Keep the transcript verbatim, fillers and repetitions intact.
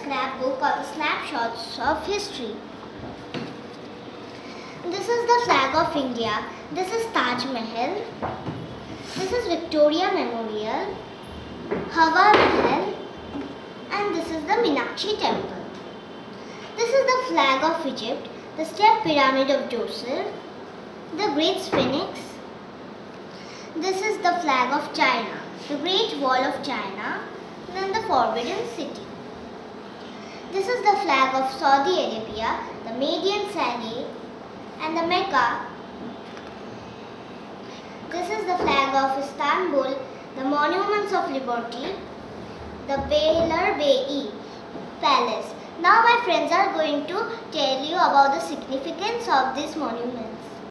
scrapbook or the snapshots of history. This is the flag of India. This is Taj Mahal. This is Victoria Memorial, Hawa Mahal, and this is the Meenakshi Temple. This is the flag of Egypt, the Step Pyramid of Djoser, the Great Sphinx. This is the flag of China, the Great Wall of China, and then the Forbidden City. This is the flag of Saudi Arabia, the Median Saleh, and the Mecca. This is the flag of Istanbul, the Monuments of Liberty, the Beylerbeyi Palace. Now my friends are going to tell you about the significance of these monuments.